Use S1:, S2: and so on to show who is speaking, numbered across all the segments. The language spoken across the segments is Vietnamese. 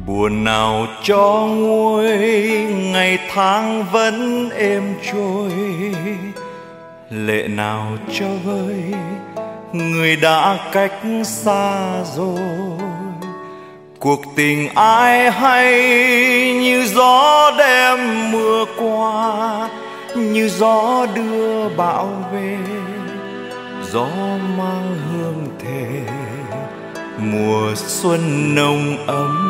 S1: Buồn nào cho nguôi, ngày tháng vẫn êm trôi. Lệ nào cho vơi, người đã cách xa rồi. Cuộc tình ai hay như gió đem mưa qua, như gió đưa bão về, gió mang hương thề mùa xuân nồng ấm.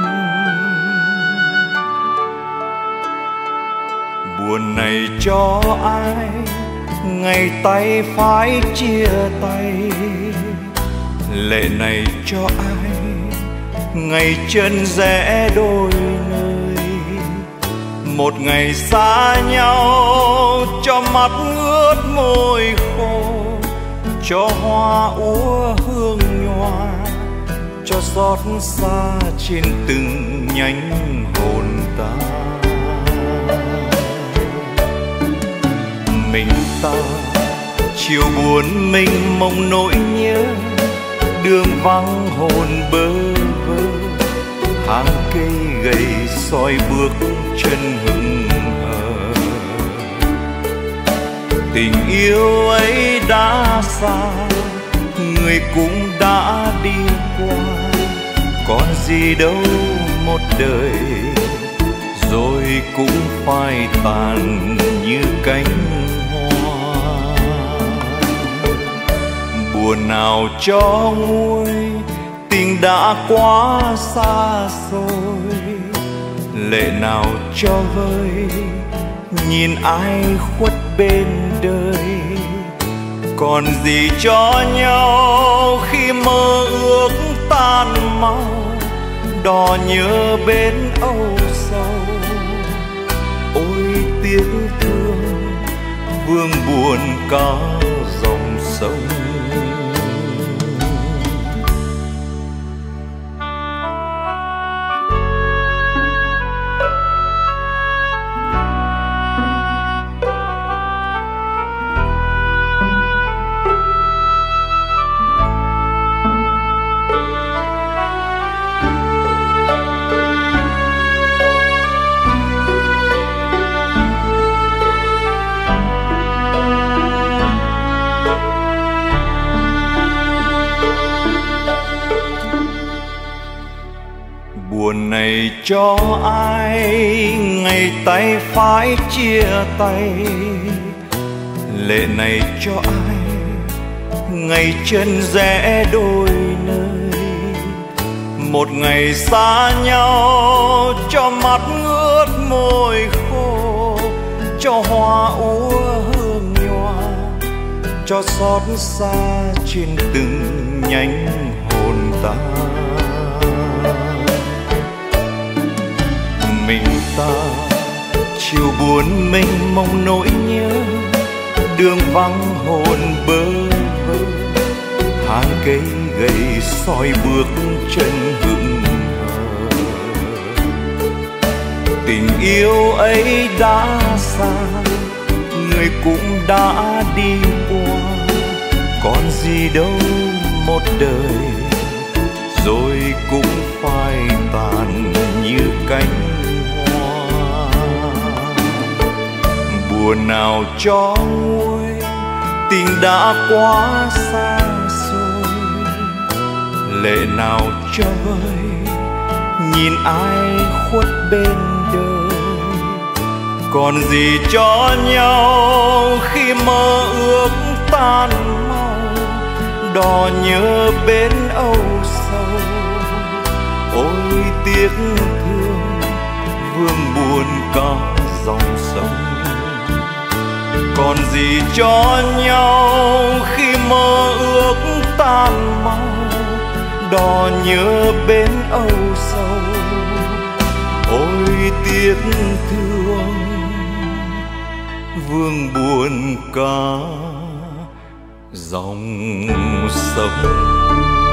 S1: Buồn này cho ai ngày tay phải chia tay, lệ này cho ai ngày chân rẽ đôi nơi. Một ngày xa nhau cho mắt ướt môi khô, cho hoa úa hương nhòa, cho xót xa trên từng nhánh hồn ta. Mình ta chiều buồn mình mong nỗi nhớ, đường vắng hồn bơ vơ, hàng cây gầy soi bước chân hững hờ. Tình yêu ấy đã xa, người cũng đã đi qua, còn gì đâu một đời rồi cũng phai tàn như cánh hoa. Buồn nào cho nguôi, tình đã quá xa xôi. Lệ nào cho vơi, nhìn ai khuất bên đời. Còn gì cho nhau khi mơ ước tan mau, đò nhớ bên âu sầu. Ôi tiếc thương vương buồn cả dòng sông. Buồn này cho ai ngày tay phải chia tay, lệ này cho ai ngày chân rẽ đôi nơi. Một ngày xa nhau cho mắt ướt môi khô, cho hoa úa hương nhòa, cho xót xa trên từng nhánh hồn ta. Mình ta chiều buồn mình mong nỗi nhớ, đường vắng hồn bơ vơ, hàng cây gầy soi bước chân hững hờ. Tình yêu ấy đã xa, người cũng đã đi qua, còn gì đâu một đời rồi cũng phai tàn như cánh. Buồn nào cho nguôi, tình đã quá xa xôi. Lệ nào cho vơi, nhìn ai khuất bên đời. Còn gì cho nhau khi mơ ước tan mau, đò nhớ bên âu sầu. Ôi tiếc thương vương buồn cả dòng sông. Còn gì cho nhau khi mơ ước tan mau, đò nhớ bên âu sầu. Ôi tiếc thương vương buồn cả dòng sông.